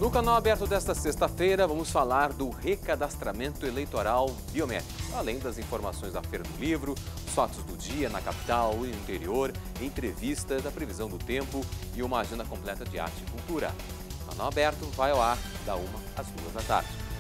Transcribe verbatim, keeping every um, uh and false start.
No canal aberto desta sexta-feira, vamos falar do recadastramento eleitoral biométrico, além das informações da Feira do Livro, os fatos do dia na capital e no interior, entrevista da previsão do tempo e uma agenda completa de arte e cultura. O canal aberto vai ao ar da uma às duas da tarde.